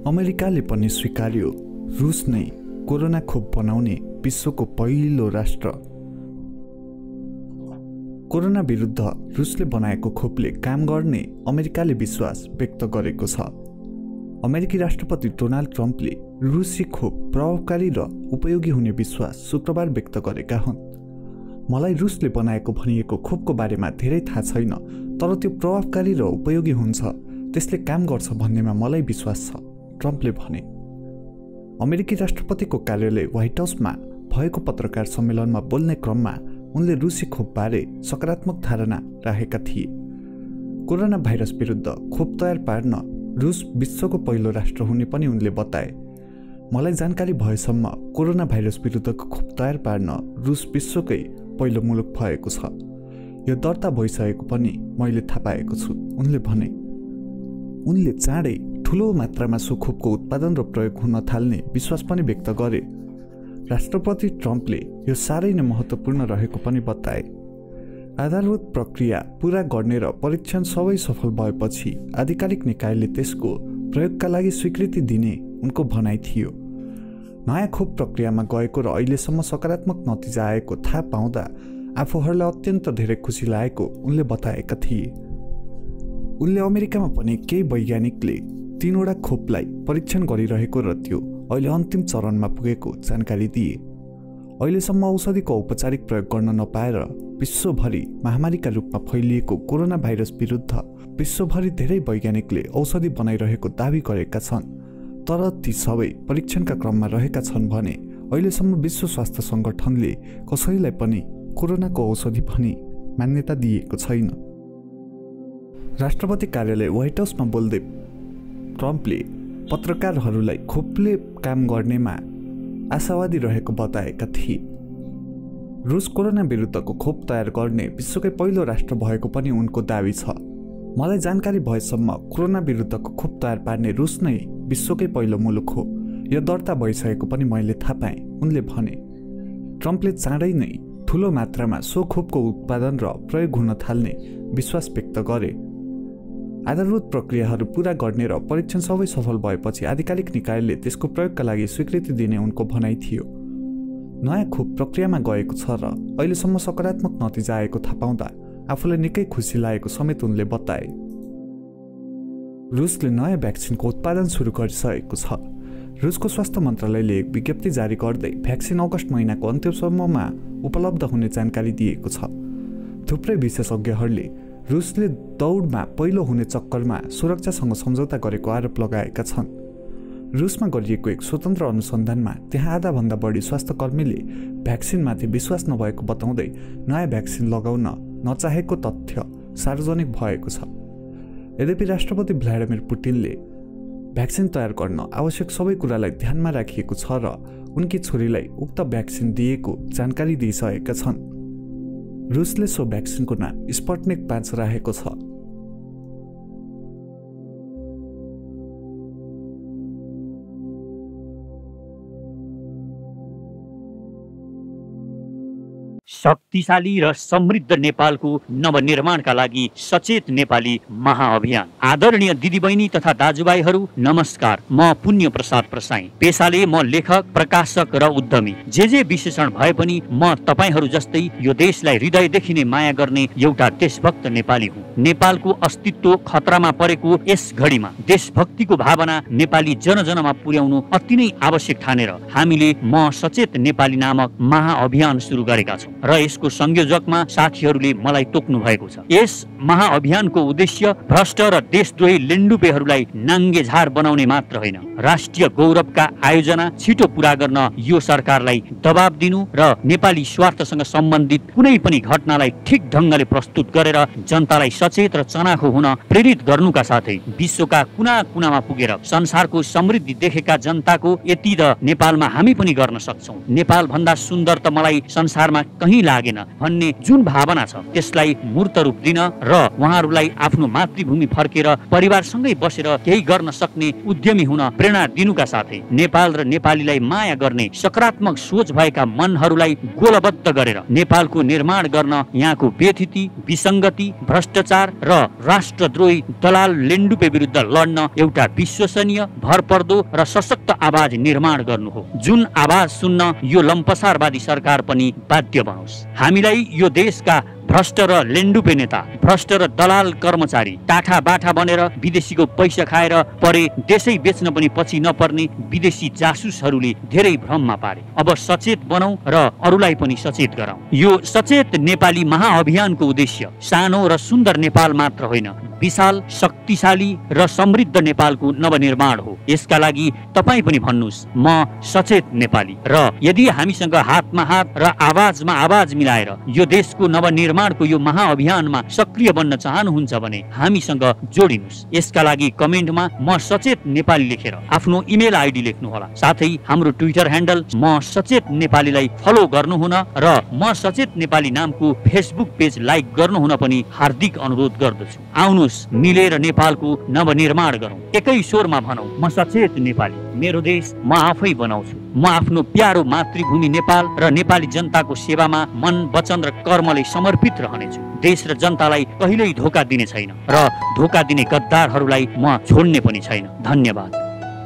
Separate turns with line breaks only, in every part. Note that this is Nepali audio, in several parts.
अमेरिकाले पनि स्वीकार्यो रुस नै कोरोना खोप बनाउने विश्वको पहिलो राष्ट्र। कोरोना विरुद्ध रुसले बनाएको खोपले काम गर्ने अमेरिकाले विश्वास व्यक्त गरेको छ। अमेरिकी राष्ट्रपति डोनाल्ड ट्रम्पले रुसी खोप प्रभावकारी र उपयोगी हुने विश्वास शुक्रबार व्यक्त गरेका हुन्। मलाई रुसले बनाएको भनिएको खोपको बारेमा धेरै थाहा छैन, तर त्यो प्रभावकारी र उपयोगी हुन्छ, त्यसले काम गर्छ भन्नेमा मलाई विश्वास छ, ट्रम्पले भने। अमेरिकी राष्ट्रपतिको कार्यालय व्हाइट हाउसमा भएको पत्रकार सम्मेलनमा बोल्ने क्रममा उनले रुसी खोपबारे सकारात्मक धारणा राखेका थिए। कोरोना भाइरस विरुद्ध खोप तयार पार्न रुस विश्वको पहिलो राष्ट्र हुने पनि उनले बताए। मलाई जानकारी भएसम्म कोरोना भाइरस विरुद्धको खोप तयार पार्न रुस विश्वकै पहिलो मुलुक भएको छ। यो दर्ता भइसकेको पनि मैले थाहा पाएको छु, उनले भने। उनले चाँडै ठूलो मात्रामा सो खोपको उत्पादन र प्रयोग हुन थाल्ने विश्वास पनि व्यक्त गरे। राष्ट्रपति ट्रम्पले यो साह्रै नै महत्त्वपूर्ण रहेको पनि बताए। आधारभूत प्रक्रिया पूरा गर्ने र परीक्षण सबै सफल भएपछि आधिकारिक निकायले त्यसको प्रयोगका लागि स्वीकृति दिने उनको भनाइ थियो। नयाँ खोप प्रक्रियामा गएको र अहिलेसम्म सकारात्मक नतिजा आएको थाहा पाउँदा आफूहरूलाई अत्यन्त धेरै खुसी लागेको उनले बताएका थिए। उनले अमेरिकामा पनि केही वैज्ञानिकले 3वटा खोपलाई परीक्षण गरिरहेको र त्यो अहिले अन्तिम चरणमा पुगेको जानकारी दिए। अहिलेसम्म औषधिको औपचारिक प्रयोग गर्न नपाएर विश्वभरि महामारीका रूपमा फैलिएको कोरोना भाइरस विरुद्ध विश्वभरि धेरै वैज्ञानिकले औषधि बनाइरहेको दावी गरेका छन्, तर ती सबै परीक्षणका क्रममा रहेका छन् भने अहिलेसम्म विश्व स्वास्थ्य सङ्गठनले कसैलाई पनि कोरोनाको औषधि भनी मान्यता दिएको छैन। राष्ट्रपति कार्यालय व्हाइट हाउसमा बोल्दै ट्रम्पले पत्रकारहरूलाई खोपले काम गर्नेमा आशावादी रहेको बताएका थिए। रुस कोरोना विरुद्धको खोप तयार गर्ने विश्वकै पहिलो राष्ट्र भएको पनि उनको दावी छ। मलाई जानकारी भएसम्म कोरोना विरुद्धको खोप तयार पार्ने रुस नै विश्वकै पहिलो मुलुक हो। यो दर्ता भइसकेको पनि मैले थाहा पाएँ, उनले भने। ट्रम्पले चाँडै नै ठूलो मात्रामा सो खोपको उत्पादन र प्रयोग हुन थाल्ने विश्वास व्यक्त गरे। आधारभूत प्रक्रियाहरू पूरा गर्ने र परीक्षण सबै सफल भएपछि आधिकारिक निकायले त्यसको प्रयोगका लागि स्वीकृति दिने उनको भनाइ थियो। नयाँ खोप प्रक्रियामा गएको छ र अहिलेसम्म सकारात्मक नतिजा आएको थाहा पाउँदा आफूलाई निकै खुसी लागेको समेत उनले बताए। रुसले नयाँ भ्याक्सिनको उत्पादन सुरु गरिसकेको छ। रुसको स्वास्थ्य मन्त्रालयले एक विज्ञप्ति जारी गर्दै भ्याक्सिन अगस्त महिनाको अन्त्यसम्ममा उपलब्ध हुने जानकारी दिएको छ। थुप्रै विशेषज्ञहरूले रुसले दौडमा पहिलो हुने चक्करमा सुरक्षासँग सम्झौता गरेको आरोप लगाएका छन्। रुसमा गरिएको एक स्वतन्त्र अनुसन्धानमा त्यहाँ आधाभन्दा बढी स्वास्थ्यकर्मीले भ्याक्सिनमाथि विश्वास नभएको बताउँदै नयाँ भ्याक्सिन लगाउन नचाहेको तथ्य सार्वजनिक भएको छ। यद्यपि राष्ट्रपति भ्लादिमिर पुटिनले भ्याक्सिन तयार गर्न आवश्यक सबै कुरालाई ध्यानमा राखिएको छ र उनकी छोरीलाई उक्त भ्याक्सिन दिएको जानकारी दिइसकेका छन्। रुसले सो भ्याक्सिनको नाम स्पुटनिक 5 राखेको छ।
शक्तिशाली र समृद्ध नेपालको नवनिर्माणका लागि सचेत नेपाली महाअभियान। आदरणीय दिदीबहिनी तथा दाजुभाइहरू नमस्कार, म पुण्य प्रसाद प्रसाई। पेशाले म लेखक, प्रकाशक र उद्यमी। जे विशेषण भए पनि म तपाईहरू जस्तै यो देशलाई हृदयदेखि नै माया गर्ने एउटा देशभक्त नेपाली हुँ। नेपालको अस्तित्व खतरामा परेको यस घडीमा देशभक्तिको भावना नेपाली जनजनमा पुर्याउनु अति नै आवश्यक ठानेर हामीले म सचेत नेपाली नामक महाअभियान सुरु गरेका छौँ र यसको संयोजकमा साथीहरूले मलाई तोक्नु भएको छ। यस महाअभियानको उद्देश्य भ्रष्ट र देशद्रोही लेन्डुपेहरूलाई नाङ्गे झार बनाउने मात्र होइन, राष्ट्रिय गौरवका आयोजना छिटो पूरा गर्न यो सरकारलाई दबाब दिनु र नेपाली स्वार्थसँग सम्बन्धित कुनै पनि घटनालाई ठिक ढङ्गले प्रस्तुत गरेर जनतालाई सचेत र चनाखो हुन प्रेरित गर्नुका साथै विश्वका कुना कुनामा पुगेर संसारको समृद्धि देखेका जनताको यति त नेपालमा हामी पनि गर्न सक्छौँ। नेपाल भन्दा सुन्दर त मलाई संसारमा कहीँ कहीँ लागेन भन्ने जुन भावना छ त्यसलाई मूर्त रूप दिन र उहाँहरूलाई आफ्नो मातृभूमि फर्केर परिवारसँगै बसेर केही गर्न सक्ने उद्यमी हुन प्रेरणा दिनुका साथै नेपाल र नेपालीलाई माया गर्ने सकारात्मक सोच भएका मनहरूलाई गोलबद्ध गरेर नेपालको निर्माण गर्न यहाँको व्यथिति, विसङ्गति, भ्रष्टाचार र राष्ट्रद्रोही दलाल लेन्डुपे विरुद्ध लड्न एउटा विश्वसनीय, भरपर्दो र सशक्त आवाज निर्माण गर्नु हो, जुन आवाज सुन्न यो लम्पसारवादी सरकार पनि बाध्य बनोस्। हामीलाई यो देशका भ्रष्ट र लेन्डुपे नेता, भ्रष्ट र दलाल कर्मचारी, टाठा बाठा बनेर विदेशीको पैसा खाएर परे देशै बेच्न पनि पछि नपर्ने विदेशी जासुसहरूले धेरै भ्रममा पारे। अब सचेत बनौं र अरूलाई पनि सचेत गराउँ। यो सचेत नेपाली महाअभियानको उद्देश्य सानो र सुन्दर नेपाल मात्र होइन, विशाल, शक्तिशाली र समृद्ध नेपालको नवनिर्माण हो। यसका लागि तपाईँ पनि भन्नुहोस्, म सचेत नेपाली। र यदि हामीसँग हातमा हात र आवाजमा आवाज मिलाएर यो देशको नवनिर्माणको यो महाअभियानमा सक्रिय बन्न चाहनुहुन्छ भने हामीसँग जोडिनुहोस्। यसका लागि कमेन्टमा म सचेत नेपाली लेखेर आफ्नो इमेल आइडी लेख्नुहोला। साथै हाम्रो ट्विटर ह्यान्डल म सचेत नेपालीलाई फलो गर्नुहुन र म सचेत नेपाली नामको फेसबुक पेज लाइक गर्नुहुन पनि हार्दिक अनुरोध गर्दछु। आउनुहोस् मिलेर नेपालको नवनिर्माण गरौँ। एकै स्वरमा भनौँ, म सचेत नेपाली, मेरो देश म आफै बनाउँछु। म आफ्नो प्यारो मातृभूमि नेपाल र नेपाली जनताको सेवामा मन, वचन र कर्मले समर्पित रहनेछु। देश र जनतालाई कहिल्यै धोका दिने छैन र धोका दिने गद्दारहरूलाई म छोड्ने पनि छैन। धन्यवाद।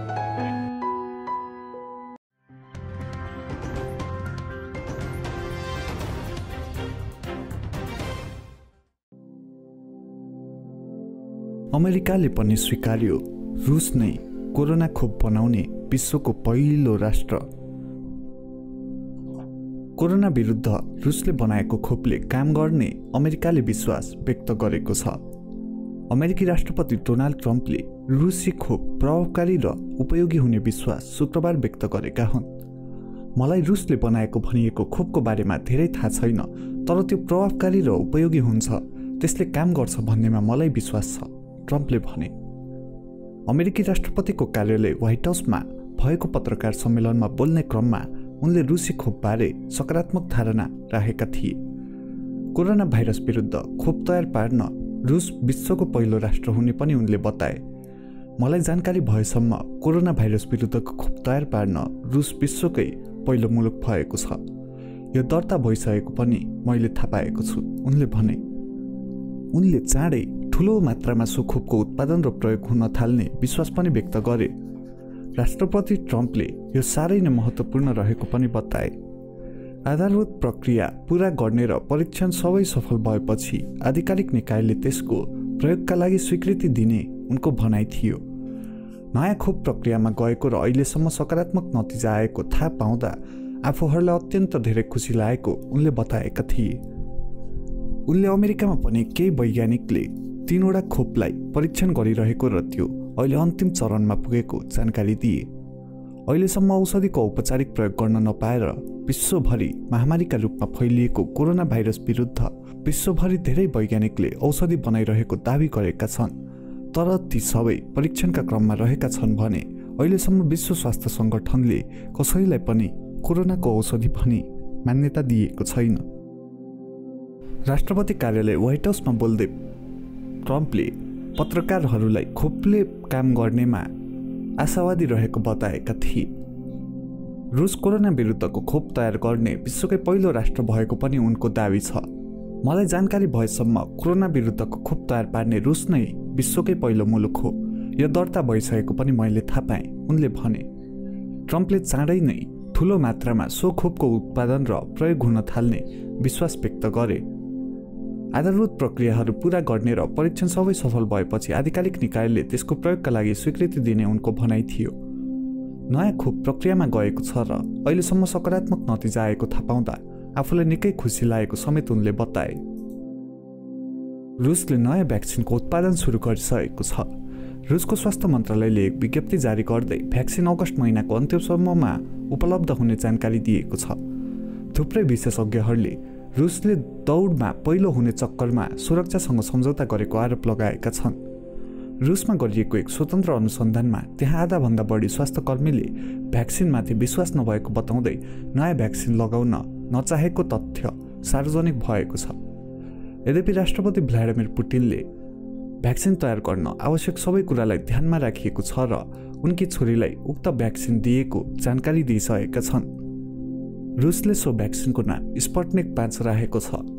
अमेरिकाले पनि स्वीकार्यो रुस नै कोरोना खोप बनाउने विश्वको पहिलो राष्ट्र। कोरोना विरुद्ध रुसले बनाएको खोपले काम गर्ने अमेरिकाले विश्वास व्यक्त गरेको छ। अमेरिकी राष्ट्रपति डोनाल्ड ट्रम्पले रुसी खोप प्रभावकारी र उपयोगी हुने विश्वास शुक्रबार व्यक्त गरेका हुन्। मलाई रुसले बनाएको भनिएको खोपको बारेमा धेरै थाहा छैन, तर त्यो प्रभावकारी र उपयोगी हुन्छ, त्यसले काम गर्छ भन्नेमा मलाई विश्वास छ, ट्रम्पले भने। अमेरिकी राष्ट्रपतिको कार्यालय व्हाइट हाउसमा भएको पत्रकार सम्मेलनमा बोल्ने क्रममा उनले रुसी खोपबारे सकारात्मक धारणा राखेका थिए। कोरोना भाइरस विरुद्ध खोप तयार पार्न रुस विश्वको पहिलो राष्ट्र हुने पनि उनले बताए। मलाई जानकारी भएसम्म कोरोना भाइरस विरुद्धको खोप तयार पार्न रुस विश्वकै पहिलो मुलुक भएको छ। यो दर्ता भइसकेको पनि मैले थाहा पाएको छु, उनले भने। उनले चाँडै ठूलो मात्रामा सो खोपको उत्पादन र प्रयोग हुन थाल्ने विश्वास पनि व्यक्त गरे। राष्ट्रपति ट्रम्पले यो साह्रै नै महत्त्वपूर्ण रहेको पनि बताए। आधारभूत प्रक्रिया पूरा गर्ने र परीक्षण सबै सफल भएपछि आधिकारिक निकायले त्यसको प्रयोगका लागि स्वीकृति दिने उनको भनाइ थियो। नयाँ खोप प्रक्रियामा गएको र अहिलेसम्म सकारात्मक नतिजा आएको थाहा पाउँदा आफूहरूलाई अत्यन्त धेरै खुसी लागेको उनले बताएका थिए। उनले अमेरिकामा पनि केही वैज्ञानिकले 3वटा खोपलाई परीक्षण गरिरहेको र त्यो अहिले अन्तिम चरणमा पुगेको जानकारी दिए। अहिलेसम्म औषधिको औपचारिक प्रयोग गर्न नपाएर विश्वभरि महामारीका रूपमा फैलिएको कोरोना भाइरस विरुद्ध विश्वभरि धेरै वैज्ञानिकले औषधि बनाइरहेको दावी गरेका छन्, तर ती सबै परीक्षणका क्रममा रहेका छन् भने अहिलेसम्म विश्व स्वास्थ्य सङ्गठनले कसैलाई पनि कोरोनाको औषधि भनी मान्यता दिएको छैन। राष्ट्रपति कार्यालय व्हाइट हाउसमा बोल्दै ट्रम्पले पत्रकारहरूलाई खोपले काम गर्नेमा आशावादी रहेको बताएका थिए। रुस कोरोना विरुद्धको खोप तयार गर्ने विश्वकै पहिलो राष्ट्र भएको पनि उनको दावी छ। मलाई जानकारी भएसम्म कोरोना विरुद्धको खोप तयार पार्ने रुस नै विश्वकै पहिलो मुलुक हो। यो दर्ता भइसकेको पनि मैले थाहा पाएँ, उनले भने। ट्रम्पले चाँडै नै ठूलो मात्रामा सो खोपको उत्पादन र प्रयोग हुन थाल्ने विश्वास व्यक्त गरे। आधारभूत प्रक्रियाहरू पूरा गर्ने र परीक्षण सबै सफल भएपछि आधिकारिक निकायले त्यसको प्रयोगका लागि स्वीकृति दिने उनको भनाइ थियो। नयाँ खोप प्रक्रियामा गएको छ र अहिलेसम्म सकारात्मक नतिजा आएको थाहा पाउँदा आफूलाई निकै खुसी लागेको समेत उनले बताए। रुसले नयाँ भ्याक्सिनको उत्पादन सुरु गरिसकेको छ। रुसको स्वास्थ्य मन्त्रालयले एक विज्ञप्ति जारी गर्दै भ्याक्सिन अगस्त महिनाको अन्त्यसम्ममा उपलब्ध हुने जानकारी दिएको छ। थुप्रै विशेषज्ञहरूले रुसले दौडमा पहिलो हुने चक्करमा सुरक्षासँग सम्झौता गरेको आरोप लगाएका छन्। रुसमा गरिएको एक स्वतन्त्र अनुसन्धानमा त्यहाँ आधाभन्दा बढी स्वास्थ्यकर्मीले भ्याक्सिनमाथि विश्वास नभएको बताउँदै नयाँ भ्याक्सिन लगाउन नचाहेको तथ्य सार्वजनिक भएको छ। यद्यपि राष्ट्रपति भ्लादिमिर पुटिनले भ्याक्सिन तयार गर्न आवश्यक सबै कुरालाई ध्यानमा राखिएको छ र उनकी छोरीलाई उक्त भ्याक्सिन दिएको जानकारी दिइसकेका छन्। रुसले सो भ्याक्सिनको नाम स्पुटनिक 5 राखेको छ।